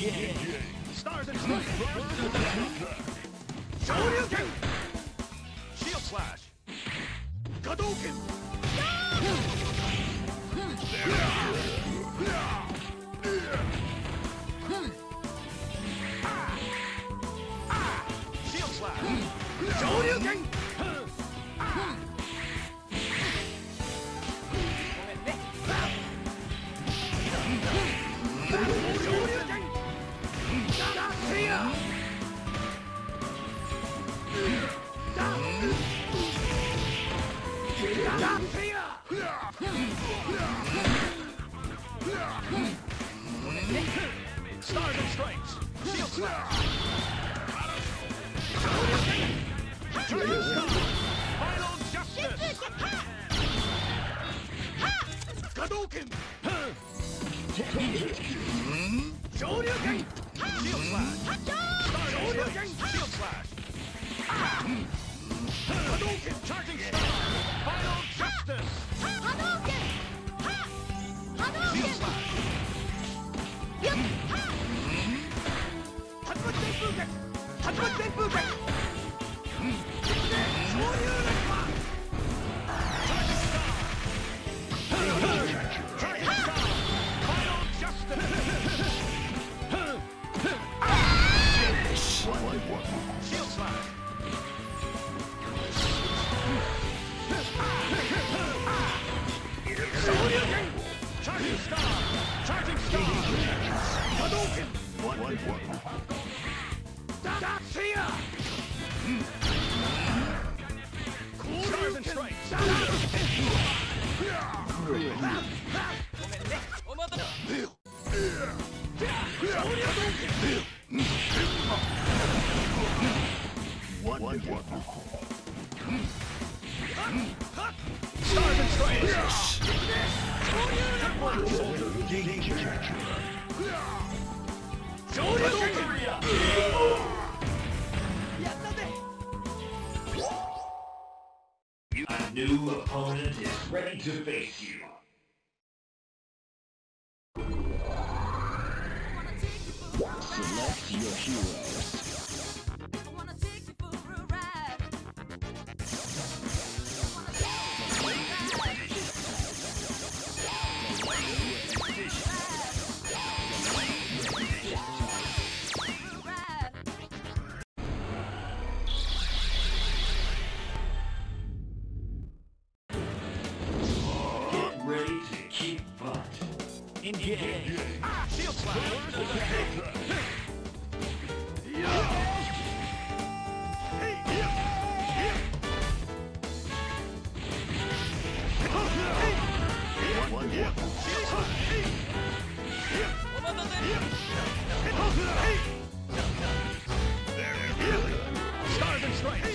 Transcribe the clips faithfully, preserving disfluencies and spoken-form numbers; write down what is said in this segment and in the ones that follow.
Engage. Stars and stripes. Shoryuken. Shield slash. Hadouken. Shield slash. Shoryuken. Stars and stripes. Shield slash. Final justice. Hadouken. Shoryuken. Shield slash. Shoryuken. Shield slash. Hadouken. Charging star. Final justice. Hadouken! Ha! Hadouken! Shield slash. Yup! Ha! Hadouken Denfuken. Hadouken Denfuken. Shoryu Rekma. Charging star. Charging star. Final justice. Shield slash. Shoryuken! Charging star! Charging star! Hadouken! One, one, one. Dacia! Stars and stripes! One, one, one. Stars and stripes! A new opponent is ready to face you. Select your heroes. Engage! Ah, shield slash! One, one. Stars and stripes!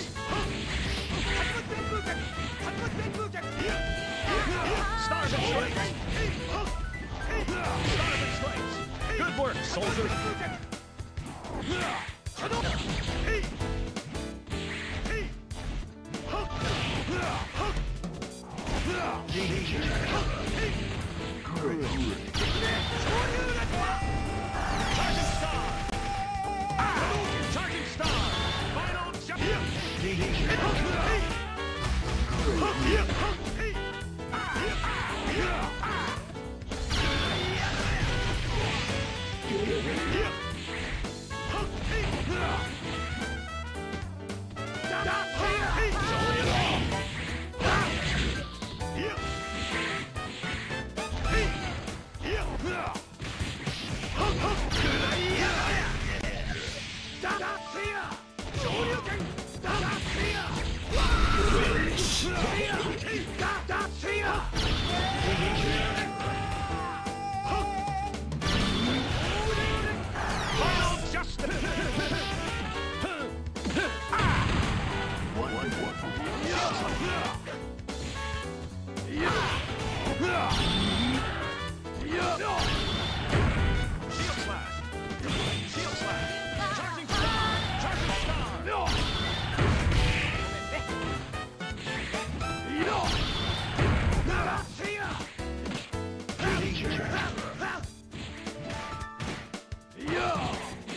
Stars and stripes! Stars and stripes! Good work, soldier!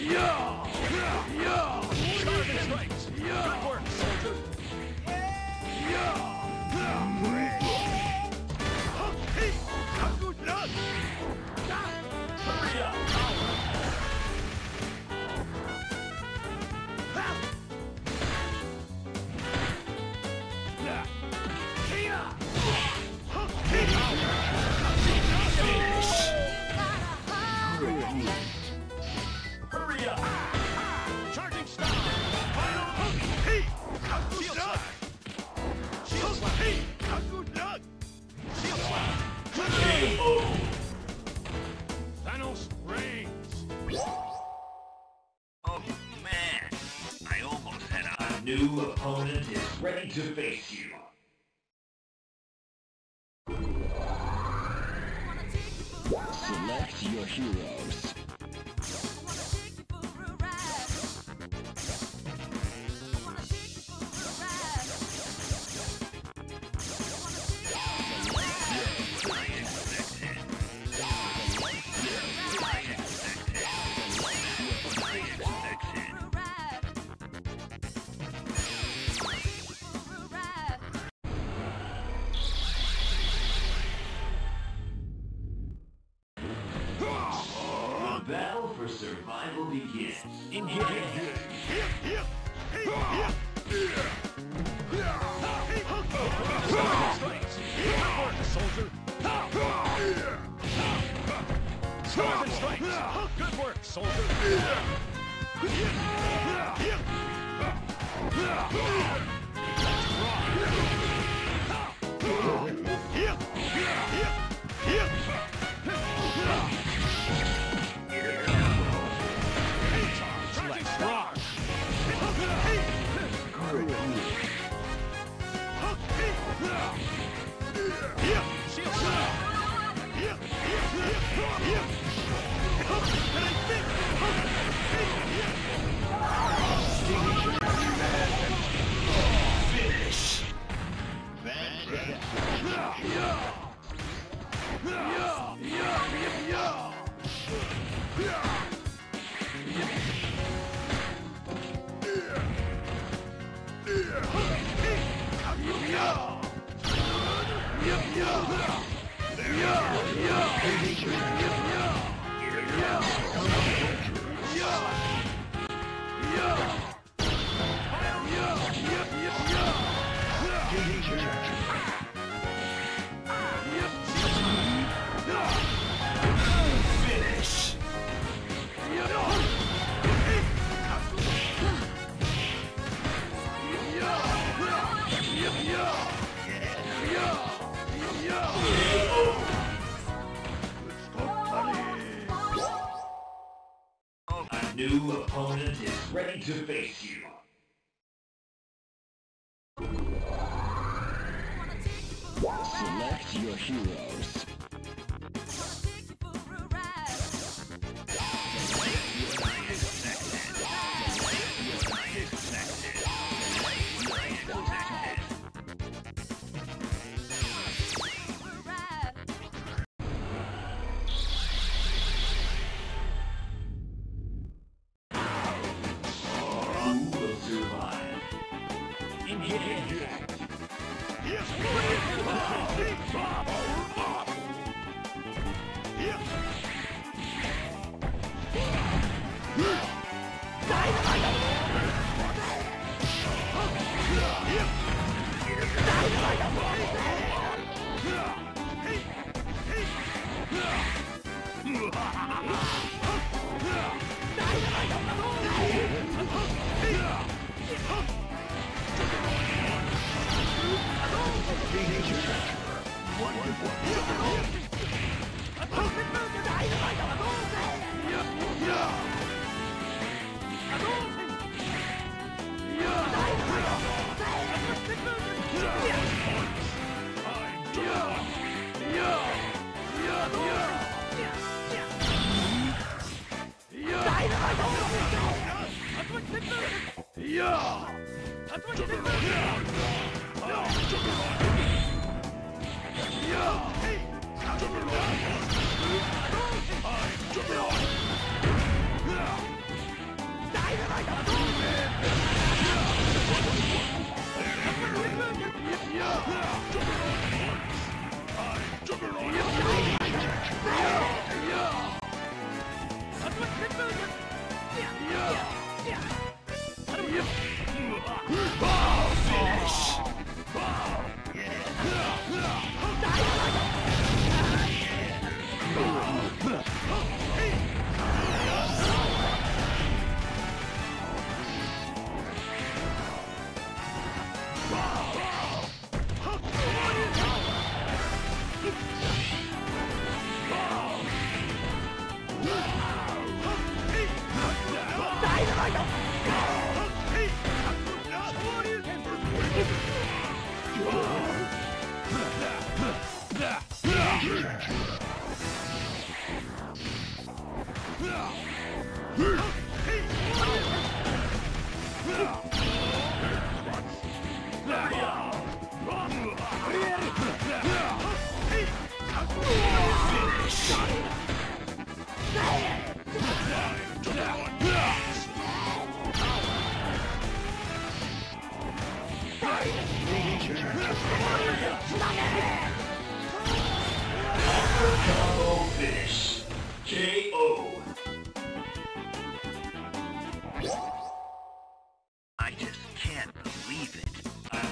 Charging strikes. Good work, soldier. Hurry up. Hurry up. Charging star. Final hook. Shield slap. Shield slap. Shield slap. Thanos reigns. Oh man, I almost had a... a new opponent is ready to face you. Select your heroes. The battle for survival begins. Engage. Strikes. Good work, soldier. Charging strikes. Good work, soldier. Charging star. Shield slap. Finish. Finish. A new opponent is ready to face you. Select your heroes. Who will survive? Engage.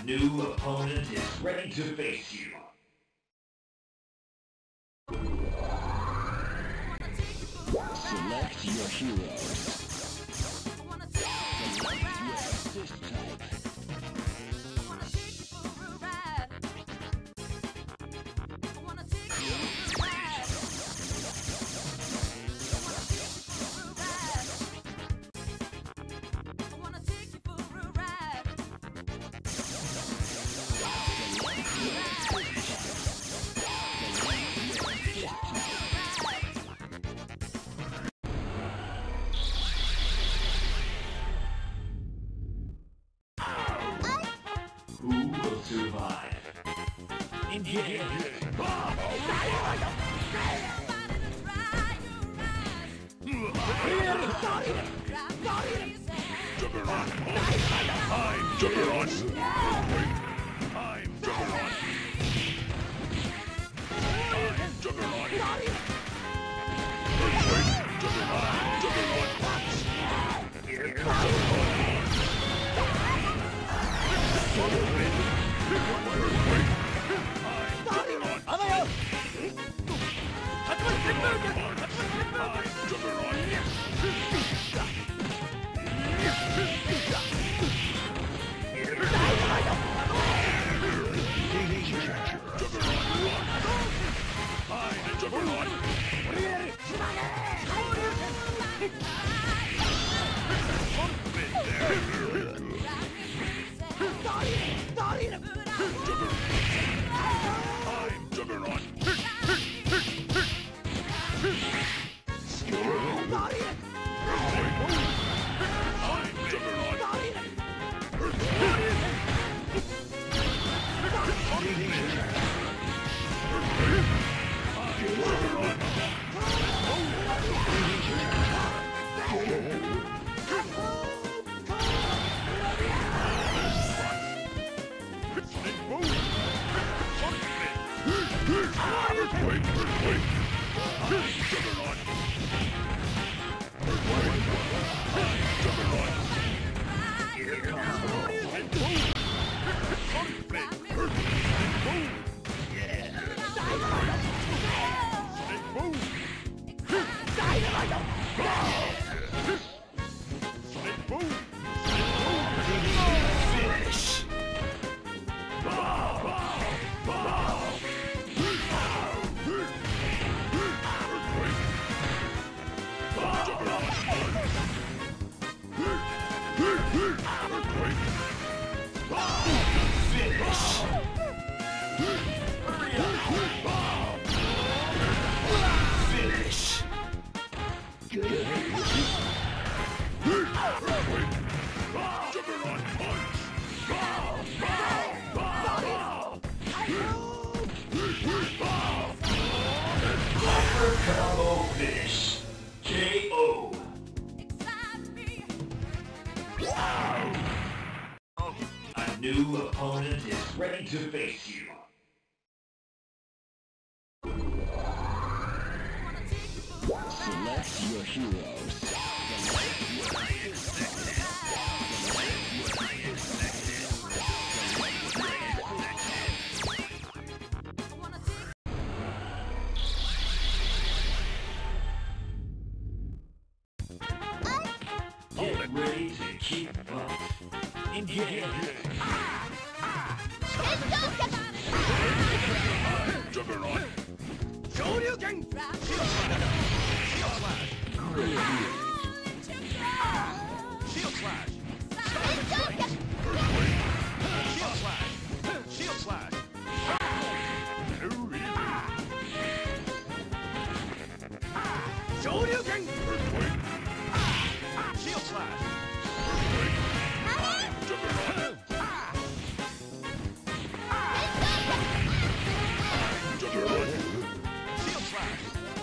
new opponent is ready to face you. Select your heroes. Select your assist type. Who will survive? Engage! Juggernaut! I'm Juggernaut! I'm Juggernaut! I'm Juggernaut! Earthquake! Juggernaut! Juggernaut! Here comes Juggernaut! Earthquake! I'm Juggernaut! I'm Juggernaut! I'm Juggernaut! Earthquake! Earthquake! I'm Juggernaut! Earthquake! I'm Juggernaut! Here comes and boom! Earthquake! And boom! Yeah! And boom! And boom! Finish! Bow! Bow! Bow! Combo finish. K O. A new opponent is ready to face you. Select your heroes. Get ready to keep up. Engage! Juggernaut! Shoryuken! Shield slash! Shield slash! Earthquake! Shield slash! Shield slash! Shoryuken! Earthquake! Shield slash! I'm Juggernaut! I'm Juggernaut! Shield slash!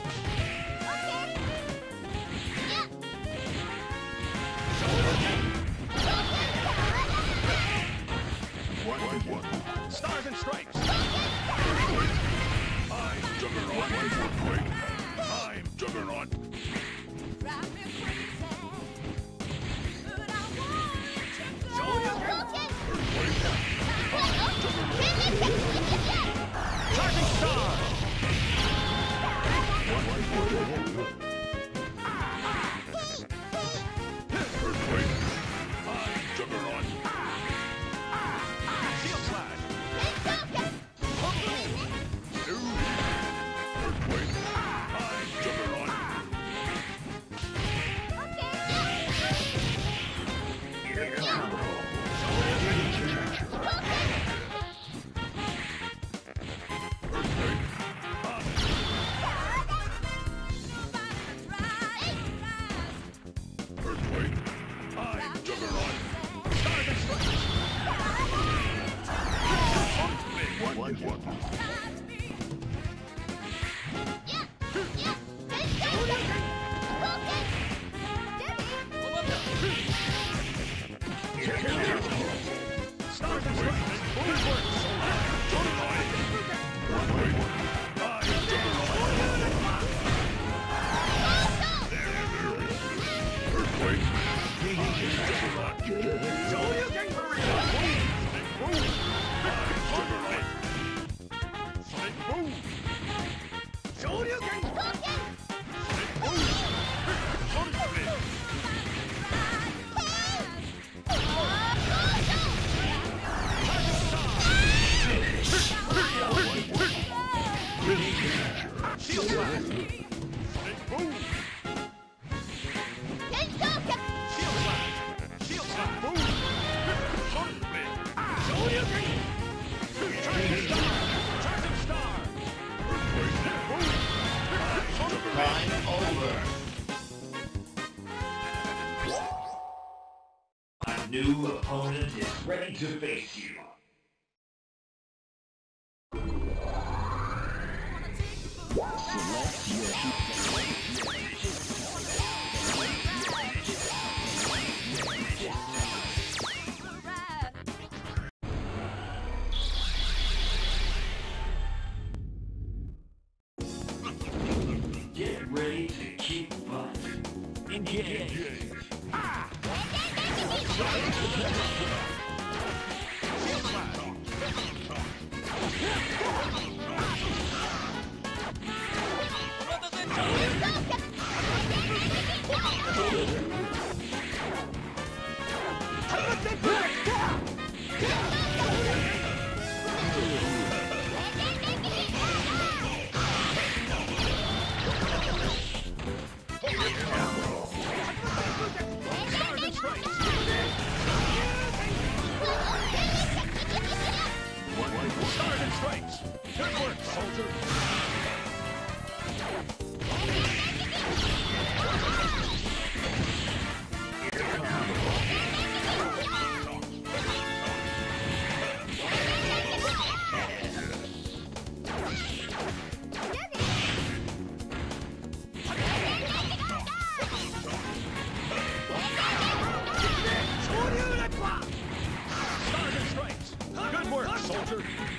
One by one. Stars and stripes! I'm Juggernaut! Earthquake! I'm Juggernaut! Shoryuken! Earthquake! Stars and stripes. Good work, Shield slash. Shield slash. Shield slash. Charging star. Charging star. Time over. A new opponent is ready to face you. Select your Get ready to kick butt. Engage. Stars and stripes. Good work, soldier. Stars and stripes. Good work, soldier.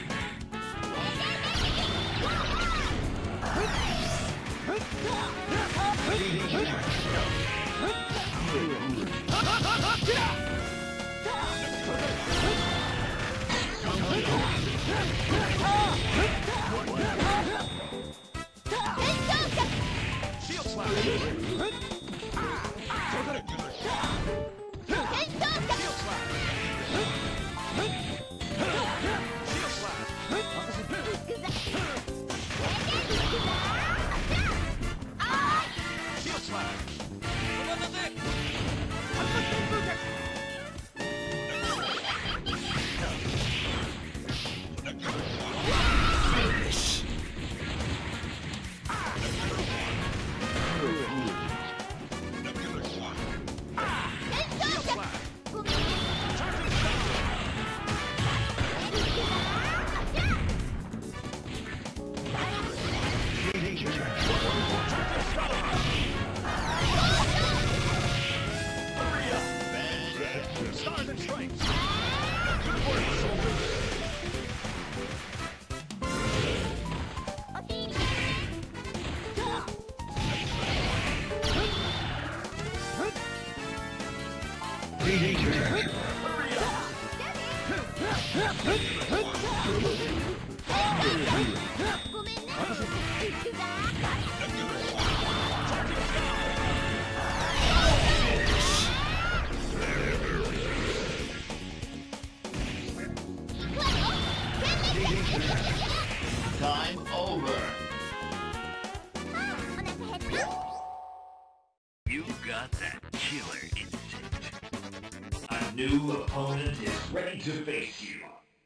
Shield slash. Shield slash. Shield slash. Shield slash. Shield slash. Charging star. Charging star. Hurry up. Stars and stripes. Good work, soldier. Time over. You got that killer instinct. A new opponent is ready to face you.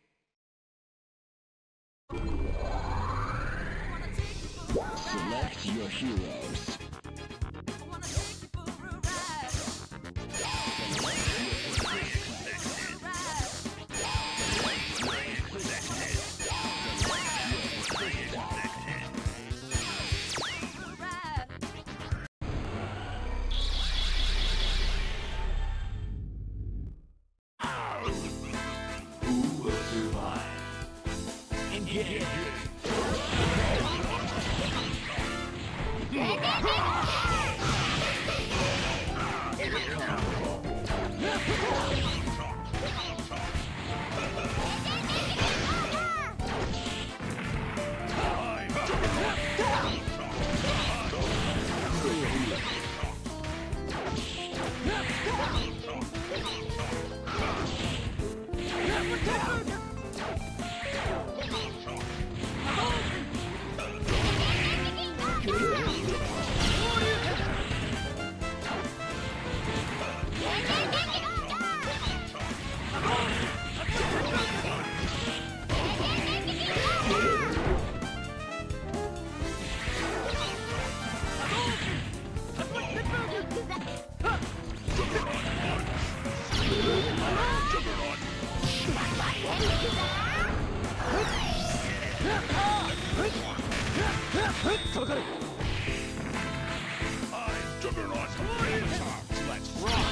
select your heroes. Engage. I'm Juggernaut. Let's rock.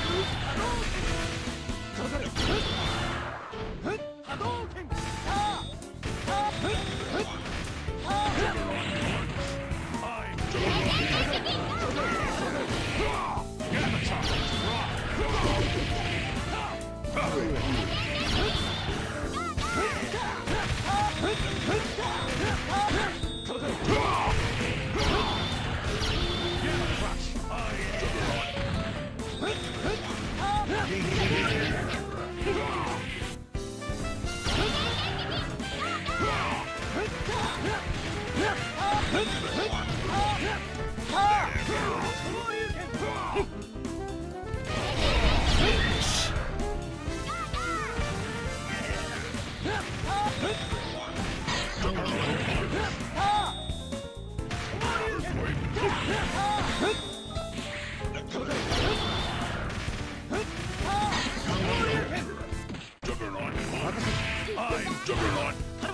Juggernaut!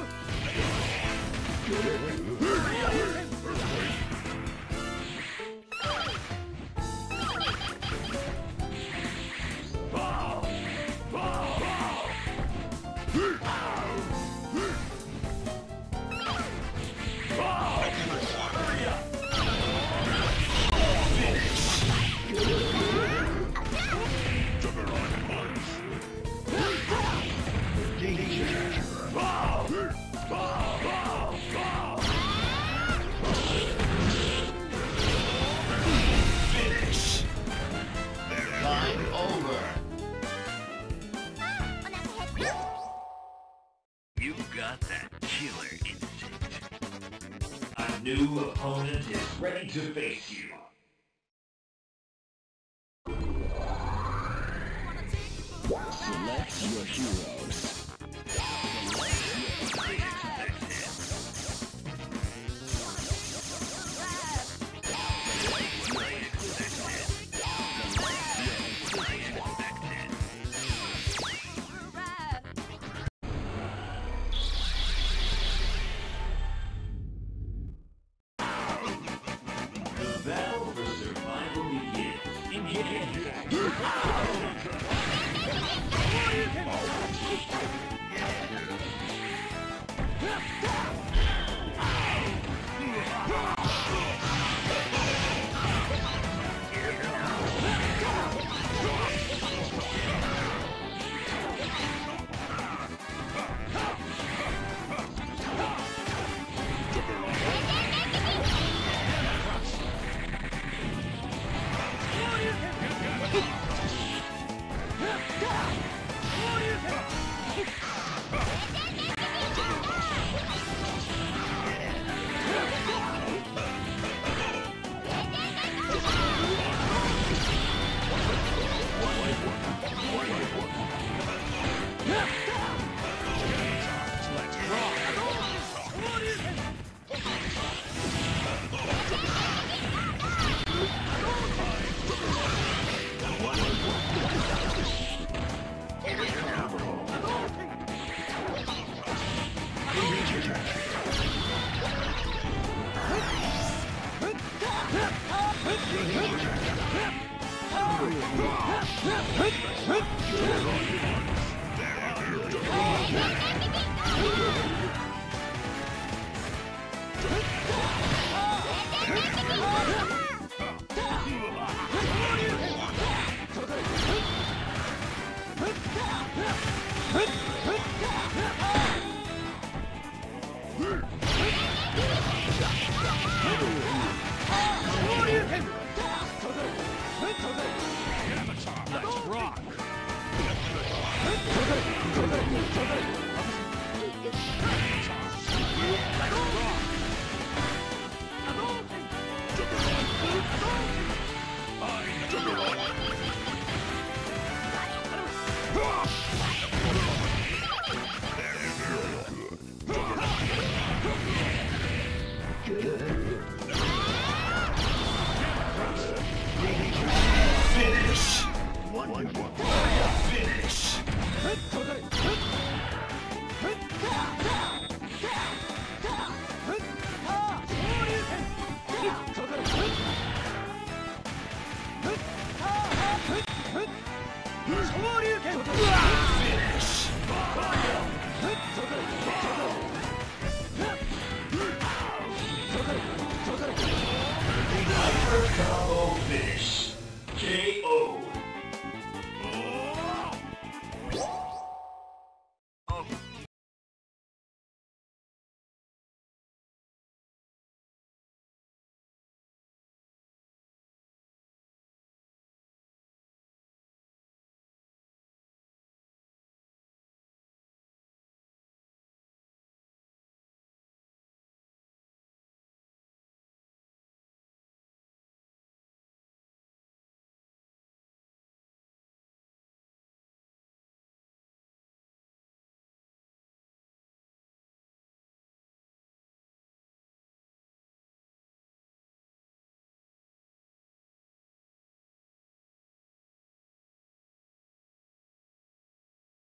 New opponent is ready to face you. Select your heroes. Rock. Finish! One, one, one. Finish! Finish! Hyper combo finish. K O